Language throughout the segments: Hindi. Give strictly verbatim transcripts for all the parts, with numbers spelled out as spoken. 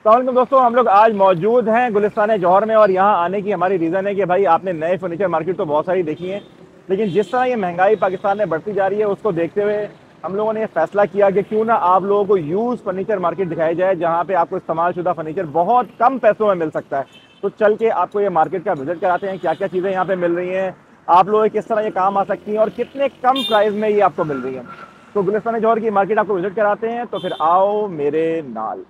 तो दोस्तों हम लोग आज मौजूद हैं गुलिस्तान जौहर में और यहाँ आने की हमारी रीज़न है कि भाई आपने नए फर्नीचर मार्केट तो बहुत सारी देखी है, लेकिन जिस तरह ये महंगाई पाकिस्तान में बढ़ती जा रही है उसको देखते हुए हम लोगों ने ये फैसला किया कि क्यों ना आप लोगों को यूज़ फर्नीचर मार्केट दिखाई जाए जहाँ पे आपको इस्तेमाल शुदा फर्नीचर बहुत कम पैसों में मिल सकता है। तो चल के आपको ये मार्केट का विजिट कराते हैं, क्या क्या चीज़ें यहाँ पे मिल रही हैं, आप लोगों किस तरह ये काम आ सकती हैं और कितने कम प्राइस में ये आपको मिल रही है। तो गुलिस्तान जौहर की मार्केट आपको विजिट कराते हैं, तो फिर आओ मेरे नाल।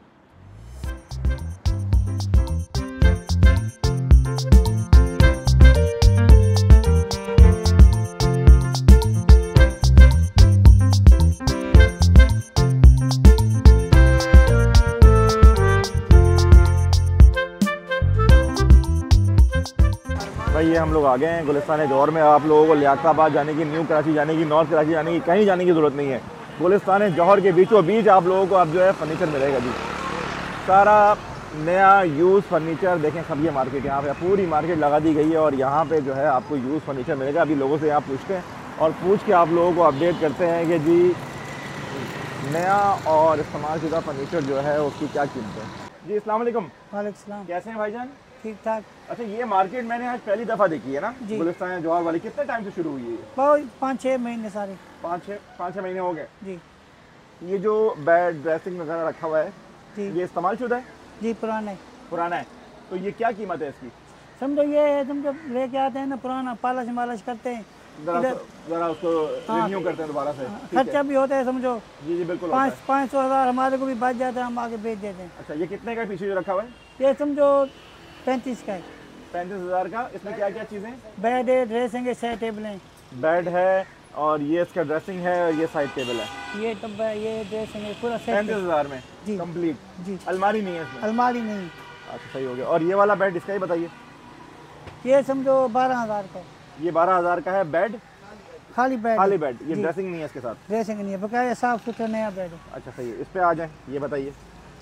भाई ये हम लोग आ गए हैं गुलिस्तान जौहर में। आप लोगों को लियाकताबाद जाने की, न्यू कराची जाने की, नॉर्थ कराची जाने की, कहीं जाने की ज़रूरत नहीं है। गुलिस्तान जौहर के बीचों बीच आप लोगों को अब जो है फर्नीचर मिलेगा जी। सारा नया यूज़ फर्नीचर देखें, सब ये मार्केट यहाँ पे पूरी मार्केट लगा दी गई है और यहाँ पे जो है आपको यूज़ फर्नीचर मिलेगा। अभी लोगों से यहाँ पूछते हैं और पूछ के आप लोगों को अपडेट करते हैं कि जी नया और इस्तेमाल शुदा फर्नीचर जो है उसकी क्या कीमत है। जी अस्सलाम वालेकुम। वालेकुम सलाम। कैसे हैं भाईजान? ठीक ठाक। अच्छा, ये मार्केट मैंने आज पहली दफ़ा देखी है ना गुलिस्तान जौहर वाली। कितने टाइम से शुरू हुई है? बहुत पाँच छः महीने सारे पाँच छः पाँच छः महीने हो गए जी। ये जो बेड ड्रेसिंग वगैरह रखा हुआ है जी ये इस्तेमाल शुदा है? जी पुराने पुराना है। तो ये क्या कीमत है इसकी? समझो ये है, तुम जब लेके आते हैं ना पुराना, पालश मालश करते हैं, जरा जरा उसको रिन्यू करते हैं दोबारा से। खर्चा भी होता है समझो। जी जी बिल्कुल। पाँच पाँच सौ हज़ार हमारे को भी बच जाता है, हम आगे बेच देते हैं। अच्छा, ये कितने का पीछे जो रखा हुआ है? ये समझो पैंतीस का है। पैंतीस हज़ार का। इसमें क्या क्या चीज़ें? बेड है, ड्रेसिंग है, छः टेबल हैं। बेड है और ये इसका ड्रेसिंग है और ये साइड टेबल है। ये डब्बा है, ये ड्रेसिंग है, पूरा सेट पैंतीस हज़ार में जी कंप्लीट। जी। अलमारी नहीं है इसमें? अलमारी नहीं। अच्छा सही हो गया। और ये वाला बेड इसका ही बताइए। ये समझो बारह हज़ार का। ये बारह हज़ार का है बेड, खाली बेड खाली बेड। ये ड्रेसिंग नहीं है इसके साथ? ड्रेसिंग नहीं है, बकाया साफ सुथरा नया बेड है। अच्छा सही है। इस पे आ जाए, ये बताइए।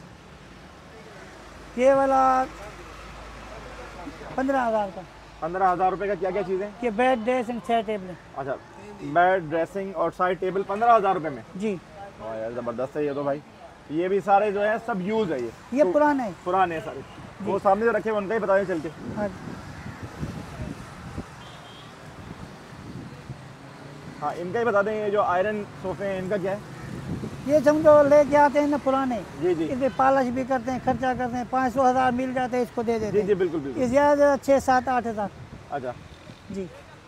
ये वाला पंद्रह हज़ार का। पंद्रह हज़ार रुपये का क्या क्या चीज़ें? ये बेड ड्रेसिंग छः टेबल। अच्छा, बेड ड्रेसिंग और साइड टेबल पंद्रह हज़ार रुपये में जी। वाह यार ज़बरदस्त है ये तो भाई। ये भी सारे जो है सब यूज़ है। ये ये तो पुराने हैं। पुराने हैं सारे। वो सामने जो रखे हैं उनका ही बताइए चल के। हाँ हाँ इनका ही बता दें। ये जो आयरन सोफे हैं इनका क्या है? ये समझो लेके आते हैं ना पुराने, जी जी इसमें पालश भी करते हैं, खर्चा करते हैं, पाँच सौ हज़ार मिल जाते हैं, इसको दे देते जी हैं। जी बिल्कुल बिल्कुल। इस ज़्यादा छः सात आठ हज़ार। अच्छा जी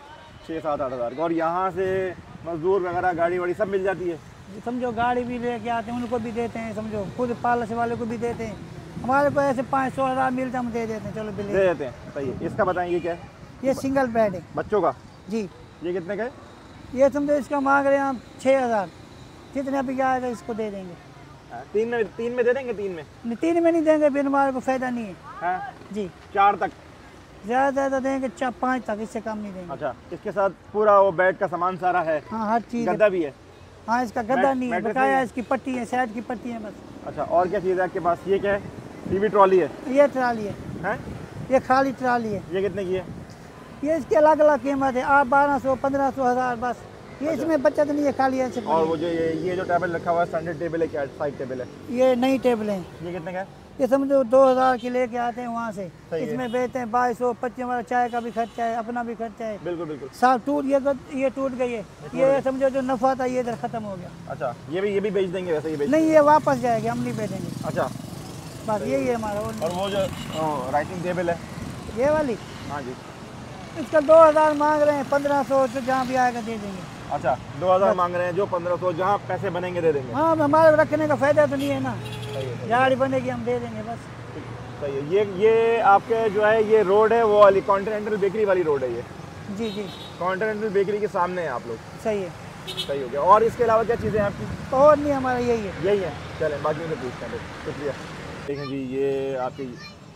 छः सात आठ हज़ार का। और यहाँ से मजदूर वगैरह गाड़ी वाड़ी सब मिल जाती है? समझो गाड़ी भी लेके आते हैं, उनको भी देते हैं, समझो खुद पालश वाले को भी देते हैं। हमारे को ऐसे पाँच सौ हज़ार मिलता है, हम दे देते हैं, चलो बिल दे देते हैं। सही है। इसका बताएं ये क्या है? ये सिंगल बेड है बच्चों का? जी। ये कितने का है? ये समझो इसका मांग रहे हैं हम छः हज़ार, जितने भी आएगा इसको दे देंगे। तीन में तीन में दे देंगे? तीन में नहीं, तीन में नहीं देंगे, फिर हमारे को फायदा नहीं है। हाँ जी चार तक? ज़्यादा ज़्यादा देंगे चार पाँच तक, इससे कम नहीं देंगे। अच्छा, इसके साथ पूरा वो बेड का सामान सारा है? हाँ हर चीज़। गद्दा भी है? हाँ इसका गद्दा नहीं है, मैट्रेस बकाया नहीं है? इसकी पट्टी है, साइड की पट्टी है बस। अच्छा, और क्या चीज़ है आपके पास? ये क्या है? टीवी ट्रॉली है? ये ट्राली है, हैं? ये खाली ट्राली है। ये कितने की है? ये इसकी अलग अलग कीमत है, आप बारह सौ पंद्रह सौ हज़ार बस। ये इसमें बचत नहीं है, खाली ऐसे। और वो जो ये ये जो टेबल रखा हुआ है स्टैंडर्ड टेबल है क्या? साइड टेबल है? ये नई टेबल है। ये कितने का है? ये समझो दो हज़ार की लेके आते हैं वहाँ से, सही है। इसमें बेचते हैं बाईस सौ पच्चीस। हमारा चाय का भी खर्चा है, अपना भी खर्चा है। बिल्कुल बिल्कुल। साफ टूट ये ये टूट गई है, ये समझो जो नफा था ये इधर खत्म हो गया। अच्छा, ये भी ये भी बेच देंगे वैसे? ये बेच नहीं, ये वापस जाएगी, हम नहीं बेचेंगे। अच्छा, बस यही है हमारा। और वो जो राइटिंग टेबल है ये वाली, हाँ जी, इसका दो हज़ार मांग रहे हैं, पंद्रह सौ तो जहाँ भी आएगा दे देंगे। अच्छा दो हज़ार मांग रहे हैं, जो पंद्रह सौ जहाँ पैसे बनेंगे दे देंगे। हाँ हमारे रखने का फायदा तो नहीं है ना, सही है, गाड़ी बनेगी हम दे देंगे बस। सही है। ये ये आपके जो है ये रोड है वो वाली कॉन्टिनेंटल बेकरी वाली रोड है ये? जी जी कॉन्टिनेंटल बेकरी के सामने है आप लोग? सही है। सही हो गया। और इसके अलावा क्या चीज़ें हैं आपकी? और नहीं, हमारा यही है। यही है। चलें बाकी में पूछते हैं। शुक्रिया। देखें जी, ये आपकी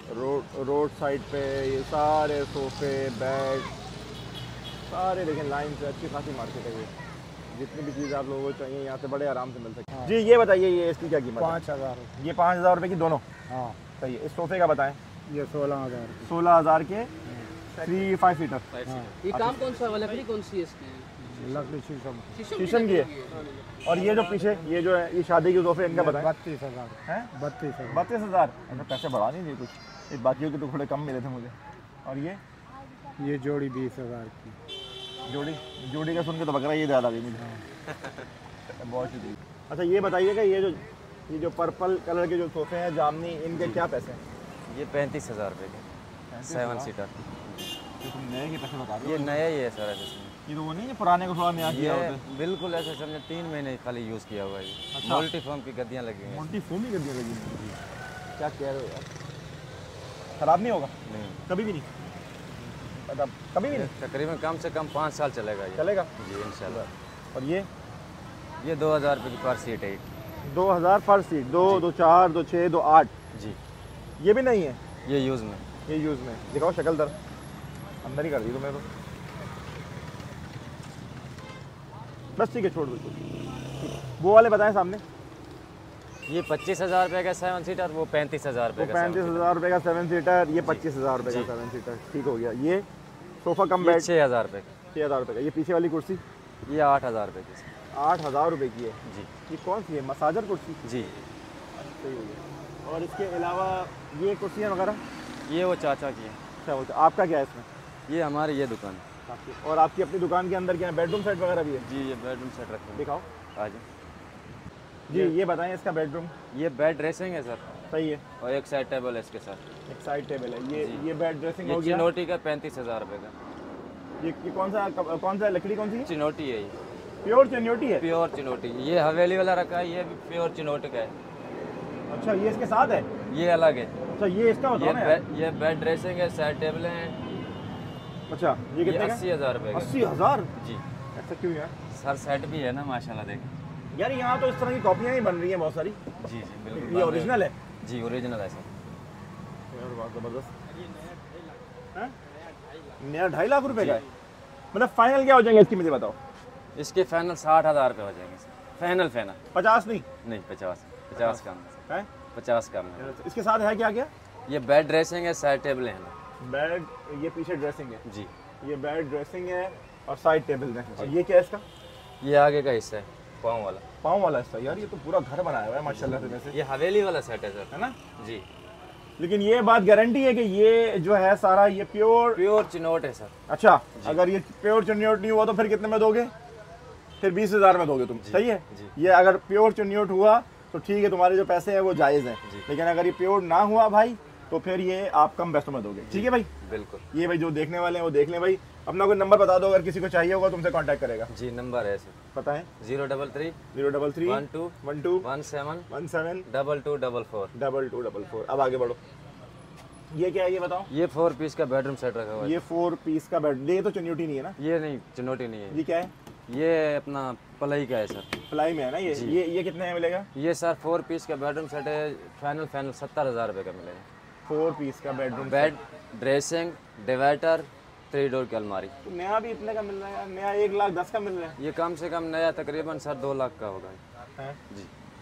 रोड रोड साइड पे ये सारे सोफे बेड सारे देखें लाइन से, अच्छी खासी मार्केट है ये। जितनी भी चीज़ आप लोगों को चाहिए यहाँ से बड़े आराम से मिल सकती है। हाँ। जी ये बताइए, ये इसकी क्या कीमत? पाँच हज़ार। ये पाँच हज़ार रुपये की दोनों? हाँ सही है। इस सोफे का बताएं। ये सोलह हज़ार। सोलह हज़ार के थ्री फाइव सीटर। ये काम कौन सा वाला, लकड़ी कौन सी है इसकी? लकड़ी शीशम शीशम की है। और ये जो पीछे ये जो है ये शादी के सोफे इनका बताएं। बत्तीस हजार हैं बत्तीस हजार बत्तीस हज़ार। अच्छा पैसे बढ़ा नहीं दिए कुछ, ये बाकियों के तो थोड़े कम मिले थे मुझे। और ये ये जोड़ी बीस हजार की। जोड़ी जोड़ी का सुन के तो बकरा ये याद आ गई मुझे। बहुत शुक्रिया। अच्छा ये बताइएगा ये जो ये जो पर्पल कलर के जो सोफे हैं जामनी, इनके क्या पैसे हैं? ये पैंतीस हज़ार रुपये के सेवन सीटर। ये तुम नए के पैसे बता रहे हो? ये नया ही है सर ऐसे समझो। ये तो वो नहीं है पुराने को थोड़ा नया किया ये होता है। बिल्कुल ऐसे समझे तीन महीने खाली यूज़ किया हुआ है ये। अच्छा। मल्टी फॉर्म की गद्दियाँ लगी हुई हैं। मोटी फोमी कर दिया लगी है। क्या कह रहे हो यार, खराब नहीं होगा नहीं, कभी भी नहीं? मतलब कभी भी नहीं तकरीबन कम से कम पाँच साल चलेगा ये। चलेगा? जी इंशाल्लाह। और ये ये दो हज़ार रुपये की पर सीट है। दो हज़ार पर सीट, दो दो चार दो छः दो आठ। जी ये भी नहीं है? ये यूज़ में। ये यूज़ में दिखाओ शक्ल दर, अंदर ही कर दी तुम्हें तो। बस ठीक है छोड़ दो छोड़ दो। वो वाले बताएं सामने। ये पच्चीस हज़ार रुपये का सेवन सीटर, वो पैंतीस हज़ार वो रुपये का पैंतीस हज़ार रुपये का सेवन सीटर, ये पच्चीस हज़ार रुपये का सेवन सीटर। ठीक हो गया। ये सोफ़ा कम ये बेड छः हज़ार रुपये का। छः हज़ार रुपये का। ये पीछे वाली कुर्सी ये आठ हज़ार रुपये की। आठ हज़ार रुपये की है। जी ये कौन सी है? मसाजर कुर्सी? जी। सही हो गया। और इसके अलावा ये कुर्सियाँ वगैरह? ये वो चाचा की है। अच्छा वो आपका क्या है इसमें? ये हमारी ये दुकान है। आपकी। और आपकी अपनी दुकान के अंदर क्या है, बेडरूम सेट वगैरह भी है? जी ये बेडरूम सेट रखे हैं। दिखाओ आ जाओ। जी। ये बताएं इसका बेडरूम। ये बेड ड्रेसिंग है सर, सही है। और एक साइड टेबल है इसके साथ। एक साइड टेबल है। ये जी। ये बेड ड्रेसिंग हो ये गया। चिनोटी का पैंतीस हज़ार रुपये का। ये, ये कौन सा कौन सा लकड़ी कौन सी है? चिनोटी है ये, प्योर चनियोटी है? प्योर चिनोटी। ये हवेली वाला रखा है, ये भी प्योर चिनोटी का है। अच्छा ये इसके साथ है? ये अलग है। अच्छा ये इसका ये बताओ ना यार। बे, ये बेड ड्रेसिंग है, साइड टेबलें हैं। अच्छा ये ये कितने का? अस्सी हज़ार रुपये का। अस्सी हज़ार? जी ऐसा क्यों यार? सर सेट भी है ना माशाल्लाह देख। यार यहाँ तो इस तरह की कॉपियाँ ही बन रही हैं बहुत सारी। जी जी बिल्कुल। ये ओरिजिनल है? जी ओरिजिनल है सर। यार बहुत ज़बरदस्त। हैं? नया ढाई लाख रुपए का है? मतलब फाइनल क्या हो जाएंगे इसकी मुझे बताओ। इसके फाइनल साठ हज़ार रुपये हो जाएंगे सर। फाइनल फाइनल पचास नहीं? नहीं पचास पचास कम है है? सर। पचास कम है। इसके साथ है क्या क्या? ये बेड ड्रेसिंग है, साइड टेबलें हैं। बेड, ये पीछे ड्रेसिंग है। जी ये बेड ड्रेसिंग है और साइड टेबल है। और ये क्या है इसका? ये आगे का हिस्सा है पाँव वाला। पाँव वाला हिस्सा? यार ये तो पूरा घर बनाया हुआ है माशाल्लाह से वैसे, ये हवेली वाला सेट है सर। है ना? जी लेकिन ये बात गारंटी है कि ये जो है सारा ये प्योर? प्योर चिनोट है सर। अच्छा अगर ये प्योर चुन्योट नहीं हुआ तो फिर कितने में दोगे? फिर बीस हजार में दोगे तुम? सही है। जी। ये अगर प्योर चुन्योट हुआ तो ठीक है, तुम्हारे जो पैसे हैं वो जायज़ हैं। लेकिन अगर ये प्योर ना हुआ भाई तो फिर ये आप कम पैसों में दोगे। ठीक है भाई? बिल्कुल। ये भाई जो देखने वाले हैं वो देख लें भाई। अपना कोई नंबर बता दो, अगर किसी को चाहिए होगा तुमसे कांटेक्ट करेगा। जी नंबर है सर, बताएं। Zero double three zero double three one two one two one seven one seven double two double four double two double four. अब आगे बढ़ो। ये क्या है ये बताओ? ये फोर पीस का बेडरूम सेट रखा हुआ है। ये फोर पीस का बेड, ये तो चुन्योटी नहीं है ना? ये नहीं चिनोटी नहीं है, ये क्या है? ये अपना प्लाई का है सर। प्लाई में है ना ये? ये ये कितने में मिलेगा? ये सर फोर पीस का बेडरूम सेट है, फाइनल फाइनल सत्तर हज़ार रुपये का मिलेगा। फोर पीस का bedroom bed dressing divider three door की अलमारी। तो नया भी इतने का मिल रहा है यार? नया एक लाख दस का मिल रहा ये कम से कम नया तकरीबन सर दो लाख का होगा। है? जी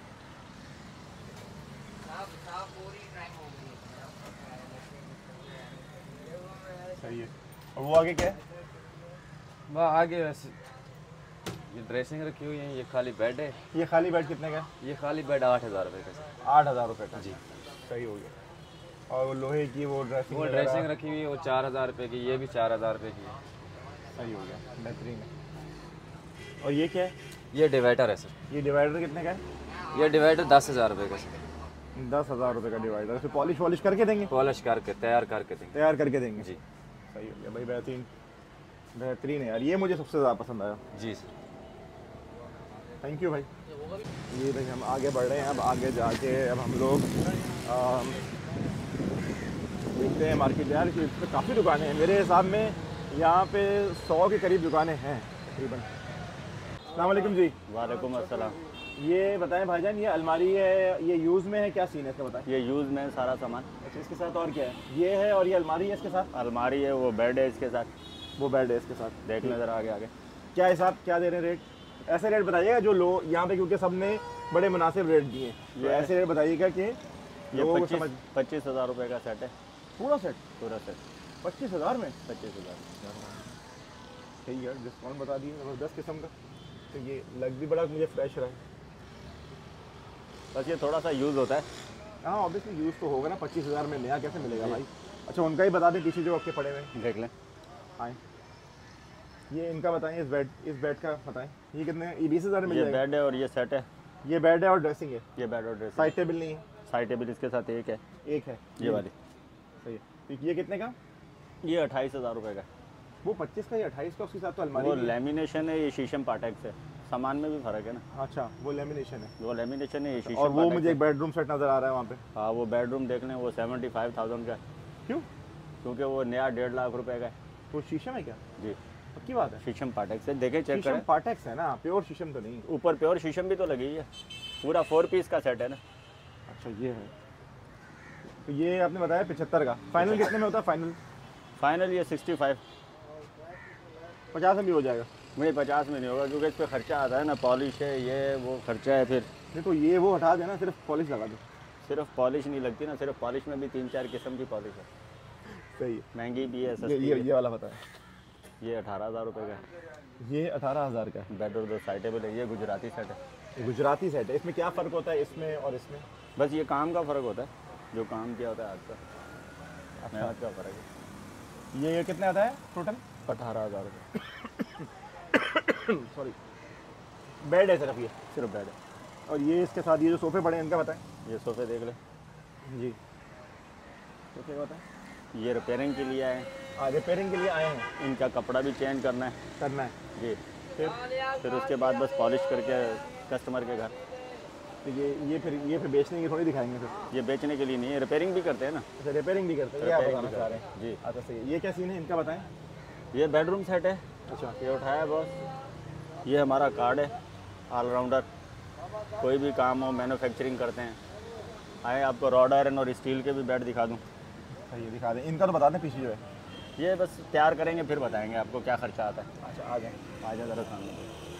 सही है। और वो आगे क्या है? वह आगे वैसे ये ड्रेसिंग रखी हुई है, ये खाली बेड है। ये खाली बेड कितने का है? ये खाली बेड आठ हज़ार रुपये का सर। आठ हज़ार रुपये का? जी सही हो गया। और वो लोहे की वो ड्रेसिंग वो ड्रेसिंग रखी हुई है, वो चार हज़ार रुपये की, ये भी चार हज़ार रुपये की है। सही हो गया, बेहतरीन है। और ये क्या है? ये डिवाइडर है सर। ये डिवाइडर कितने का है? ये डिवाइडर दस हज़ार रुपये का सर। दस हज़ार रुपये का डिवाइडर। उसे पॉलिश वॉलिश करके देंगे? पॉलिश करके तैयार करके देंगे। तैयार करके देंगे? जी सही हो गया भाई, बेहतरीन बेहतरीन है यार। ये मुझे सबसे ज़्यादा पसंद आया। जी सर। थैंक यू भाई। ये भाई हम आगे बढ़ रहे हैं। अब आगे जाके अब हम लोग अम, देखते हैं मार्केट यार कि इसमें काफ़ी दुकानें हैं। मेरे हिसाब में यहाँ पे सौ के करीब दुकानें हैं तकरीबन। अस्सलाम वालेकुम जी। वालेकुम अस्सलाम। ये बताएं भाईजान, ये अलमारी है, ये यूज़ में है, क्या सीन है इसका बताएं? ये यूज़ में है सारा सामान। अच्छा इसके साथ और क्या है? ये है और ये अलमारी है इसके साथ? अलमारी है, वो बेड है इसके साथ। वो बेड है इसके साथ। देख लें ज़रा आगे आगे। क्या हिसाब क्या दे रहे हैं रेट? ऐसे रेट बताइएगा जो लो यहाँ पे, क्योंकि सब ने बड़े मुनासिब रेट दिए हैं। तो ऐसे रेट बताइएगा कि ये लोगों को पच्चीस समझ। पच्चीस हज़ार रुपये का सेट है। पूरा सेट पूरा सेट पच्चीस हज़ार में? पच्चीस हज़ार। सही है, डिस्काउंट बता दिए ज़बरदस्त किस्म का। तो ये लग भी बड़ा मुझे फ्रेश रहा है। बस ये थोड़ा सा यूज़ होता है। हाँ ऑब्वियसली यूज़ तो होगा ना, पच्चीस हज़ार में नया कैसे मिलेगा भाई। अच्छा उनका ही बता दें पीछे जो आपके पड़े हुए हैं। देख लें। हाँ ये इनका बताएं, इस बेड इस बेड का बताएं, ये कितने, ये बीस हज़ार में मिल ये जाएगा। बेड है और ये सेट है। ये बेड है और ड्रेसिंग है। ये बेड और ड्रेस साइड टेबल नहीं है। साइड टेबल इसके साथ एक है, एक है ये वाली। सही है। तो ये कितने का? ये अट्ठाईस हज़ार रुपये का। वो पच्चीस का, ये अट्ठाईस का, उसके साथ तो अलमारी वो भी है। लेमिनेशन है, ये शीशम पाटेक्स है। सामान में भी फ़र्क है ना। अच्छा वो लेमिनेशन है। वो लेमिनेशन है, ये शीशम और वो पाटेक्स मुझे है। एक बेडरूम सेट नज़र आ रहा है वहाँ पे। हाँ वो बेडरूम देख लें, वो सेवेंटी फाइव थाउजेंड का है। क्यों? क्योंकि वो नया डेढ़ लाख रुपए का है। तो शीशम है क्या? जी पक्की बात है। शीशम पाटेक्स है, देखें चेक शीशम करें। पाटेक्स है ना, प्योर शीशम तो नहीं। ऊपर प्योर शीशम भी तो लगी है। पूरा फोर पीस का सेट है ना। अच्छा ये है। तो ये आपने बताया पचहत्तर का, फाइनल कितने में होता है फाइनल? फाइनल ये सिक्सटी फाइव। पचास में भी हो जाएगा? नहीं पचास में नहीं होगा, क्योंकि इस पर खर्चा आता है ना, पॉलिश है, ये वो खर्चा है। फिर नहीं तो ये वो हटा देना, सिर्फ पॉलिश लगा दो। सिर्फ पॉलिश नहीं लगती ना, सिर्फ पॉलिश में भी तीन चार किस्म की पॉलिश है। सही है। महंगी भी है, ये सस्ती ये, है। ये वाला बताया। ये अठारह हज़ार रुपये का है। ये अठारह हज़ार का है। बेड और दो साइड टेबल है। ये गुजराती सेट है। ये गुजराती सेट है। इसमें क्या फ़र्क होता है इसमें और इसमें? बस ये काम का फ़र्क होता है, जो काम किया होता है आज का, मेहनत का फ़र्क है। ये ये कितने आता है टोटल? अठारह हज़ार रुपये सॉरी। बेड है सिर्फ ये? सिर्फ बेड है। और ये इसके साथ ये जो सोफे पड़े हैं इनका बताएं। ये सोफ़े देख ले। जी सोफे का बताएं। ये रिपेयरिंग के लिए आए हैं। हाँ रिपेयरिंग के लिए आए हैं। इनका कपड़ा भी चेंज करना है करना है। जी। फिर फिर उसके बाद बस पॉलिश करके कस्टमर के घर। तो ये ये फिर ये फिर बेचने की थोड़ी दिखाएंगे फिर? ये बेचने के लिए नहीं है, रिपेयरिंग भी करते हैं ना। अच्छा रिपेयरिंग भी करते हैं, ये आप रिपेयरिंग बताना भी चाह करते रहे हैं? हैं। जी। अच्छा सही है। ये क्या सीन है इनका बताएं। ये बेडरूम सेट है। अच्छा ये उठाया बॉस। ये हमारा कार्ड है ऑलराउंडर, कोई भी काम हो मैन्युफैक्चरिंग करते हैं। आए आपको रॉड आयरन और स्टील के भी बेड दिखा दूँ। सही है दिखा दें। इनका तो बता दें पीछे जो है। ये बस तैयार करेंगे फिर बताएंगे आपको क्या खर्चा आता है। अच्छा आ जाए आ जाए ज़रा सामने।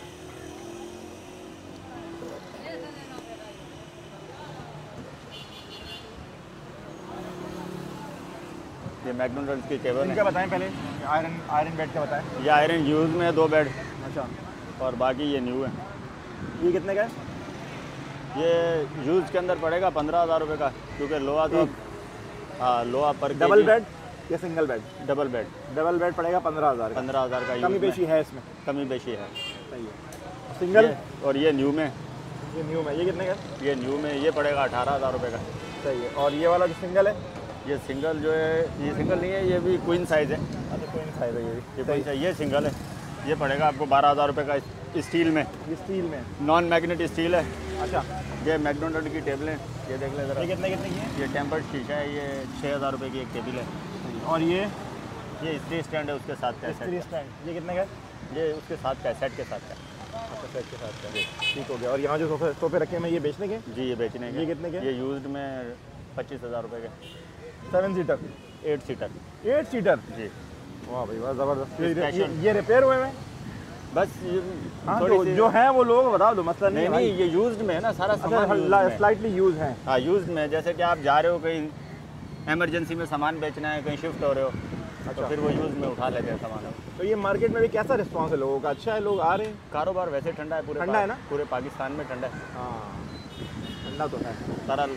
ये मैकडोनल्ड्स की केबल इनका है। बताएं पहले। आयरन आयरन बेड का बताएं। ये आयरन यूज़ में है दो बेड, अच्छा और बाकी ये न्यू है। ये कितने का है? ये यूज़ के अंदर पड़ेगा पंद्रह हज़ार रुपये का, क्योंकि लोहा तो हाँ लोहा पर डबल बेड या single bed? Double bed double bed पड़ेगा पंद्रह हज़ार का। पंद्रह हज़ार का कमी यूज़ में। पेशी है इसमें? कमी बेशी है। सही है। सिंगल? ये, और ये न्यू में, ये न्यू में, ये कितने का है? ये न्यू में ये पड़ेगा अठारह हज़ार रुपये का। सही है। और ये वाला जो सिंगल है? ये सिंगल जो है, ये सिंगल नहीं है, ये भी क्वीन साइज़ है। अच्छा क्वीन साइज है ये भी। ये क्वीन साइज़, ये सिंगल है। ये पड़ेगा आपको बारह हज़ार रुपये का, स्टील में, ये स्टील में? नॉन मैग्नेट स्टील है। अच्छा ये मैकडोनल्ड की टेबलें, ये देख ले ज़रा। ये कितने कितने की है? ये टेम्पर्ड शीशा है, ये छः हज़ार रुपये की एक टेबल है। और ये ये स्त्री स्टैंड है उसके साथ का स्त्री सेट, स्टैंड, ये कितने का है? ये उसके साथ का सेट के साथ का। अच्छा सेट के साथ का। ठीक हो गया। और यहाँ जो सोफे सोफे रखे हैं मैं ये बेचने के? जी ये बेचने के। ये कितने के? ये यूज्ड में पच्चीस हज़ार रुपये के। Seven seater? Eight seater. Eight seater? जी वाह भाई वाह ज़बरदस्त। ये, ये, Special। ये रिपेयर हुए हैं? बस ये हाँ थोड़ी जो, सी जो है वो लोग बता दो, मसला नहीं नहीं है नहीं, ये यूज्ड में है ना सारा सामान। used में अच्छा है। स्लाइटली यूज है। हाँ यूज्ड में, जैसे कि आप जा रहे हो कहीं इमरजेंसी में सामान बेचना है, कहीं शिफ्ट हो रहे हो, अच्छा। तो फिर वो यूज़ में उठा लेते हैं सामान। तो ये मार्केट में भी कैसा रिस्पांस है लोगों का? अच्छा है, लोग आ रहे हैं? कारोबार वैसे ठंडा है पूरे ठंडा पा- है ना? पूरे पाकिस्तान में ठंडा है। हाँ ठंडा तो है। सारा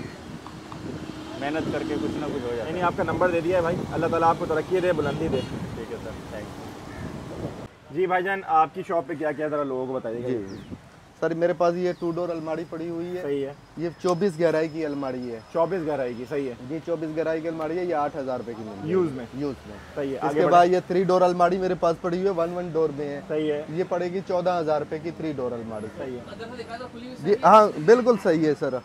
मेहनत करके कुछ ना कुछ हो जाता है। नहीं आपका नंबर दे दिया है भाई, अल्लाह ताला आपको तरक्की दे, बुलंदी दे। ठीक है सर, थैंक यू। जी भाईजान आपकी शॉप पे क्या क्या ज़रा लोगों को बताइएगा। जी सर, मेरे पास ये टू डोर अलमारी पड़ी हुई है। सही है। ये चौबीस गहराई की अलमारी है। चौबीस गहराई की? सही है। ये चौबीस गहराई की अलमारी है, ये आठ हजार रुपए की मिल यूज में? यूज में। सही है। इसके आगे बाद ये थ्री डोर अलमारी मेरे पास पड़ी हुई है, वन वन डोर में है। सही है। ये पड़ेगी चौदह हजार रुपए की थ्री डोर अलमारी। सही है। जी हाँ बिल्कुल सही है सर।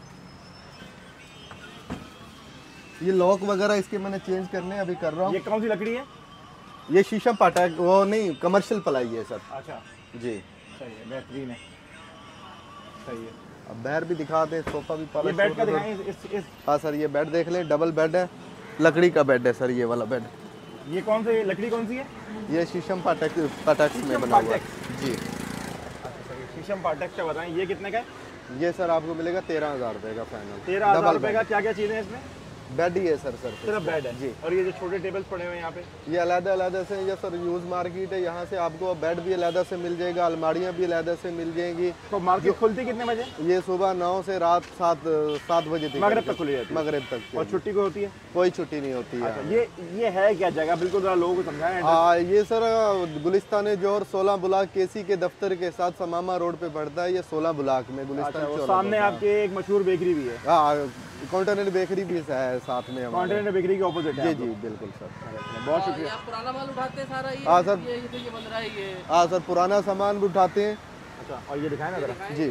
ये लॉक वगैरह इसके मैंने चेंज करने अभी कर रहा हूँ। ये कौन सी लकड़ी है? ये शीशम पाटा है, वो नहीं कमर्शियल प्लाई है सर। अच्छा जी सही है, बेहतरीन है। सही है। अब बेड भी दिखा दे, सोफा भी ये पॉलिश बेड का हो गया। दिखाएं इस इस हाँ सर, ये बेड देख ले, डबल बेड है, लकड़ी का बेड है सर ये वाला बेड। ये कौन से लकड़ी कौन सी है? ये शीशम पाटेक्स पाटेक्स में शीशम बना हुआ है। पाटेक्स। जी शीशम पाटेक्स का बताएं, ये कितने का है? ये सर आपको मिलेगा तेरह हज़ार रुपये का फाइनल। तेरह हज़ार डबल रुपये बेड। का। क्या क्या चीज़ें हैं इसमें? बेड ही है सर सर सिर्फ बेड है जी। और ये जो छोटे टेबल्स पड़े हुए हैं यहाँ पे, ये अलग अलग से ये सर यूज़ मार्केट है, यहाँ से आपको बेड भी अलग से मिल जाएगा, अलमारियाँ भी अलग से मिल जाएंगी। तो मार्केट खुलती कितने बजे? ये सुबह नौ से रात सात सात बजे तक मगरिब तक खुली जाती है। मगरिब तक और छुट्टी को होती है? कोई छुट्टी नहीं होती है। अच्छा, ये ये है क्या जगह, बिल्कुल जरा लोगों को समझाएं। हाँ, ये सर गुलिस्तान जौहर सोलह ब्लॉक केसी के दफ्तर के साथ समामा रोड पे पड़ता है। ये सोलह ब्लॉक में अच्छा, गुलिस्तान वो चौराहा सामने पड़ता है। आपके एक मशहूर बेकरी भी है, हाँ, कॉन्टिनेंट बेकरी भी है साथ में हमारे। कॉन्टिनेंट बेकरी के ऑपोजिट है। जी जी बिल्कुल सर, बहुत शुक्रिया। आप पुराना माल उठाते हैं सारा ये? हाँ सर, ये ये तो ये बन रहा है ये। हाँ सर, पुराना सामान भी उठाते हैं। अच्छा, और ये दिखाएं ना जरा। जी,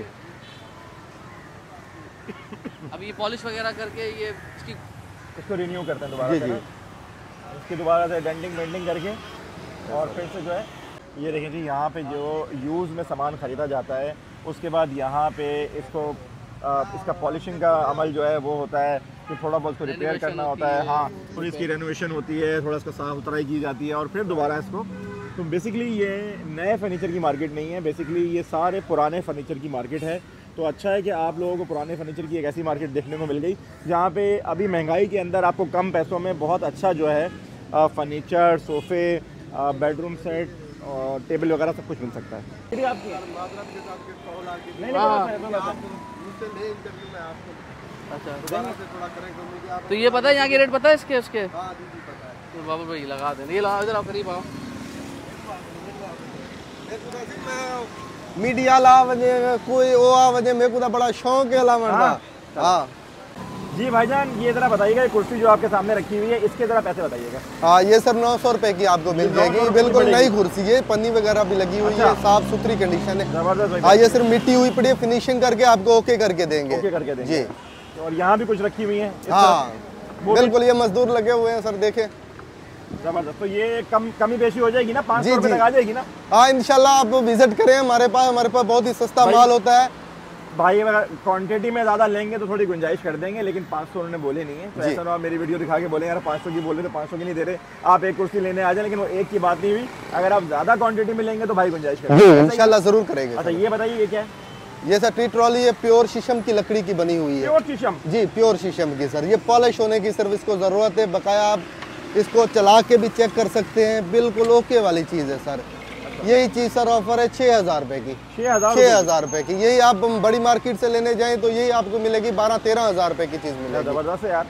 अब ये पॉलिश वगैरह करके ये इसकी इसको रिन्यू करते हैं दोबारा जी से जी ना। इसकी दोबारा से डेंटिंग वेंटिंग करके और फिर से जो है ये देखें जी, यहाँ पे जो यूज़ में सामान ख़रीदा जाता है उसके बाद यहाँ पे इसको आ, इसका पॉलिशिंग का अमल जो है वो होता है कि थोड़ा बहुत इसको रिपेयर करना होता है। हाँ, थोड़ी इसकी रेनोवेशन होती है, थोड़ा इसको साफ सुथराई की जाती है और फिर दोबारा इसको। तो बेसिकली ये नए फर्नीचर की मार्केट नहीं है, बेसिकली ये सारे पुराने फर्नीचर की मार्केट है। तो अच्छा है कि आप लोगों को पुराने फर्नीचर की एक ऐसी मार्केट देखने को मिल गई जहाँ पे अभी महंगाई के अंदर आपको कम पैसों में बहुत अच्छा जो है फर्नीचर, सोफ़े, बेडरूम सेट और टेबल वगैरह सब कुछ मिल सकता है। फिर आपकी है? नहीं, नहीं, बस है, अच्छा, तो ये पता है यहाँ की रेट पता है इसके उसके? तो बाबू भाई लगा देना, ये लगा इधर आओ, करीब आओ। मीडिया ला वजे कोई ओ आ वजे मेरे को तो बड़ा शौक है लावन का। हाँ जी भाईजान, ये ज़रा बताइएगा, ये कुर्सी जो आपके सामने रखी हुई है इसके ज़रा पैसे बताइएगा। हाँ, ये सर नौ सौ रुपए की आपको मिल जाएगी, बिल्कुल नई कुर्सी है, पन्नी वगैरह भी लगी हुई है, साफ सुथरी कंडीशन है। ज़बरदस्त। हाँ, ये सिर्फ मिट्टी हुई पड़ी है, फिनिशिंग करके आपको ओके करके देंगे। ओके करके देंगे जी। और यहाँ भी कुछ रखी हुई है? हाँ बिल्कुल, ये मजदूर लगे हुए हैं सर, देखे। जबरदस्त। तो ये कम कमी बेशी हो जाएगी ना, पाँच जी, सौ रुपये जी। तक आ जाएगी ना? हाँ इंशाल्लाह, आप विजिट करें हमारे पास, हमारे पास बहुत ही सस्ता माल होता है। भाई अगर क्वांटिटी में ज़्यादा लेंगे तो थोड़ी गुंजाइश कर देंगे, लेकिन पाँच सौ उन्होंने बोले नहीं है। तो ऐसा ना आप मेरी वीडियो दिखा के बोले यार पाँच सौ की बोले तो पाँच सौ की नहीं दे रहे, आप एक कुर्सी लेने आ जाए, लेकिन वो एक की बात नहीं हुई। अगर आप ज़्यादा क्वांटिटी में लेंगे तो भाई गुंजाइश करेंगे इंशाल्लाह जरूर करेंगे। अच्छा, ये बताइए ये क्या है? ये सर टी ट्रॉली है, प्योर शीशम की लकड़ी की बनी हुई है। प्योर शीशम? जी, प्योर शीशम की सर। ये पॉलिश होने की सिर्फ इसको ज़रूरत है, बकाया आप इसको चला के भी चेक कर सकते हैं, बिल्कुल ओके वाली चीज़ है सर। यही चीज़ सर ऑफर है छः हज़ार रुपये की। छः हज़ार छः हज़ार रुपये की। यही आप बड़ी मार्केट से लेने जाएं तो यही आपको मिलेगी बारह तेरह हज़ार रुपये की चीज़ मिलेगी। ज़बरदस्त है यार,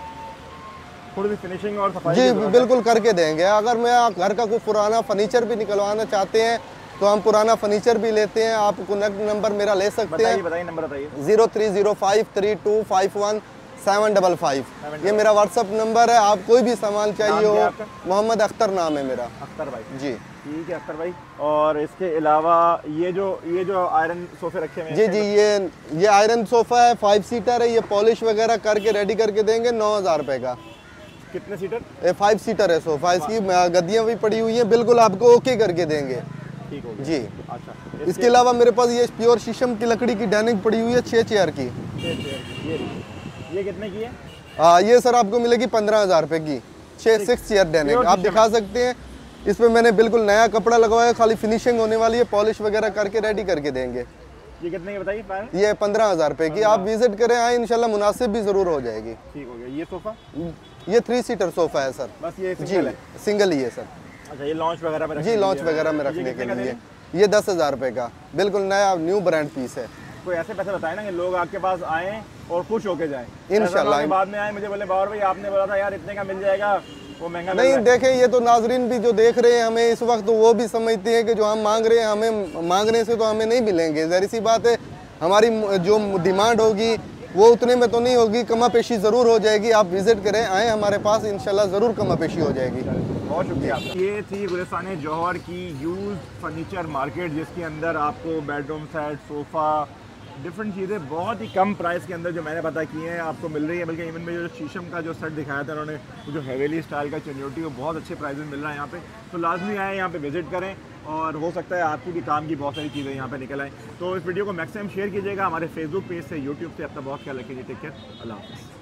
थोड़ी सी फिनिशिंग और सफाई जी की जरूरत है। बिल्कुल करके देंगे। अगर मैं आप घर का कोई पुराना फर्नीचर भी निकलवाना चाहते हैं तो हम पुराना फर्नीचर भी लेते हैं। आप कनेक्ट नंबर मेरा ले सकते बताइए हैं, बताइए नंबर बताइए। Zero three zero five three two five one seven double five, ये मेरा व्हाट्सअप नंबर है। आप कोई भी सामान चाहिए नाम क्या है हो। आपका? मोहम्मद अख्तर नाम है मेरा। अख्तर भाई जी ठीक है अख्तर भाई। और इसके अलावा ये जो ये जो आयरन सोफे रखे हुए हैं, जी जी ये ये आयरन सोफ़ा है, फाइव सीटर है। ये पॉलिश वगैरह करके रेडी करके देंगे नौ हज़ार रुपये का। कितने सीटर? ये फाइव सीटर है सोफ़ा, इसकी गद्दियाँ भी पड़ी हुई हैं, बिल्कुल आपको ओके करके देंगे। ठीक हो गया। जी। अच्छा, इसके अलावा मेरे पास ये प्योर शीशम की लकड़ी की डाइनिंग पड़ी हुई है, छः चेयर की। ये ये कितने की है? हाँ, ये सर आपको मिलेगी पंद्रह हज़ार रुपये की, छः सिक्स चेयर डाइनिंग। आप दिखा सकते हैं, इसमें मैंने बिल्कुल नया कपड़ा लगवाया, खाली फिनिशिंग होने वाली है, पॉलिश वगैरह करके रेडी करके देंगे। ये कितने की बताइए फाइनल? ये पंद्रह हज़ार रुपये की। आप विजिट करें आए, इंशाल्लाह मुनासिब भी ज़रूर हो जाएगी। ठीक हो गया। ये सोफा? ये थ्री सीटर सोफ़ा है सर। बस ये जी सिंगल है? सिंगल ही है सर। अच्छा, ये लॉन्च वगैरह में जी, लॉन्च वगैरह में रखने के लिए। ये दस हज़ार रुपये का बिल्कुल नया न्यू ब्रांड पीस है। कोई ऐसे पैसे बताए ना कि लोग आपके पास आए और खुश होके जाएं। इंशाल्लाह। ऐसा ना कि बाद में आए मुझे बोले बाबर भाई आपने बोला था यार इतने का मिल जाएगा, वो महंगा मिल नहीं रहा है। देखें, ये तो नाजरीन भी जो देख रहे हैं हमें इस वक्त, तो वो भी समझते हैं कि जो हम मांग रहे हैं, हमें मांगने से तो हमें नहीं मिलेंगे। ज़ाहिर सी बात है, हमारी जो डिमांड होगी वो उतने में तो नहीं होगी, कमा पेशी ज़रूर हो जाएगी। आप विजिट करें, आए हमारे पास, इंशाल्लाह ज़रूर कमा पेशी हो जाएगी। बहुत शुक्रिया आपका। ये थी गुलिस्तान जौहर की यूज फर्नीचर मार्केट, जिसके अंदर आपको बेडरूम सेट, सोफ़ा, डिफरेंट चीज़ें बहुत ही कम प्राइस के अंदर जो मैंने पता की हैं आपको मिल रही है। बल्कि इवन में जो शीशम का जो सेट दिखाया था उन्होंने, वो जो हवेली स्टाइल का चुन्योटी, वो बहुत अच्छे प्राइस में मिल रहा है यहाँ पे। तो लाजमी आए, यहाँ पे विजिट करें और हो सकता है आपकी भी काम की बहुत सारी चीज़ें यहाँ पे निकल आएँ। तो इस वीडियो को मैक्सिमम शेयर कीजिएगा हमारे फेसबुक पेज से, यूट्यूब से। अपना बहुत ख्याल रखिए। टेक केयर, अल्लाह हाफ़िज़।